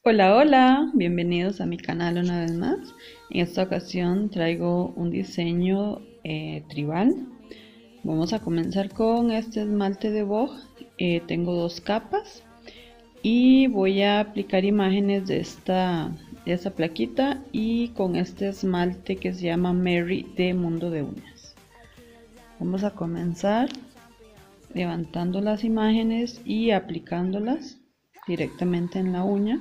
Hola, hola, bienvenidos a mi canal una vez más. En esta ocasión traigo un diseño tribal. Vamos a comenzar con este esmalte de Vogue. Tengo dos capas y voy a aplicar imágenes de esta plaquita y con este esmalte que se llama Mary de Mundo de Uñas. Vamos a comenzar levantando las imágenes y aplicándolas directamente en la uña.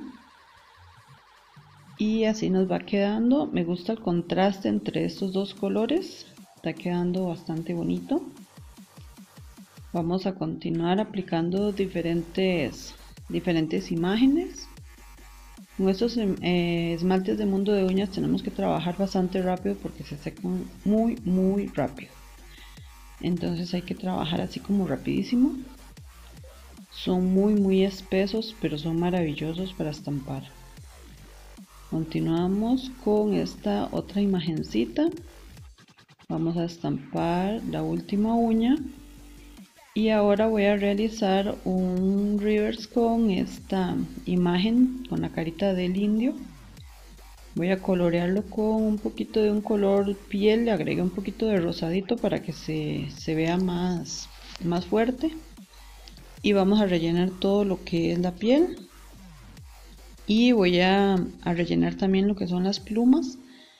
Y así nos va quedando. Me gusta el contraste entre estos dos colores, está quedando bastante bonito. Vamos a continuar aplicando diferentes imágenes. Con estos esmaltes de Mundo de Uñas tenemos que trabajar bastante rápido porque se secan muy rápido. Entonces hay que trabajar así como rapidísimo. Son muy espesos, pero son maravillosos para estampar. Continuamos con esta otra imagencita. Vamos a estampar la última uña y ahora voy a realizar un reverse con esta imagen con la carita del indio. Voy a colorearlo con un poquito de un color piel, le agregué un poquito de rosadito para que se vea más fuerte, y vamos a rellenar todo lo que es la piel. Y voy a rellenar también lo que son las plumas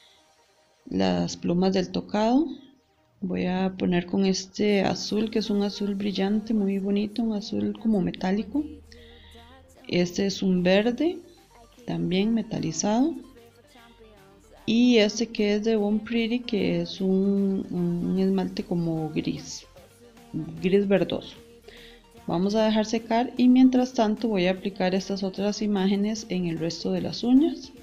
del tocado. Voy a poner con este azul, que es un azul brillante muy bonito, un azul como metálico. Este es un verde también metalizado, y este que es de Bon Pretty, que es un esmalte como gris verdoso. Vamos a dejar secar y mientras tanto voy a aplicar estas otras imágenes en el resto de las uñas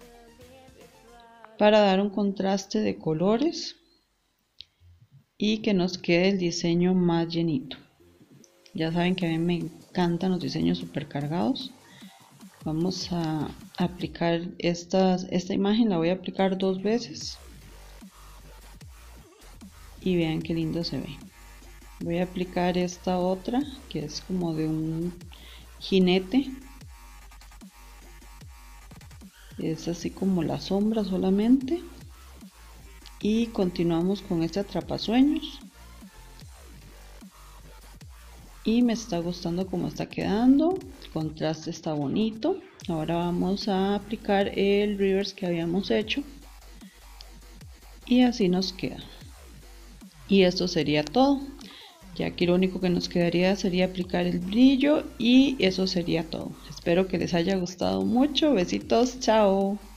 para dar un contraste de colores y que nos quede el diseño más llenito. Ya saben que a mí me encantan los diseños super cargados. Vamos a aplicar esta imagen, la voy a aplicar dos veces y vean qué lindo se ve. Voy a aplicar esta otra que es como de un jinete. Es así como la sombra solamente. Y continuamos con este atrapasueños. Y me está gustando cómo está quedando. El contraste está bonito. Ahora vamos a aplicar el reverse que habíamos hecho. Y así nos queda. Y esto sería todo. Ya aquí lo único que nos quedaría sería aplicar el brillo y eso sería todo. Espero que les haya gustado mucho. Besitos, chao.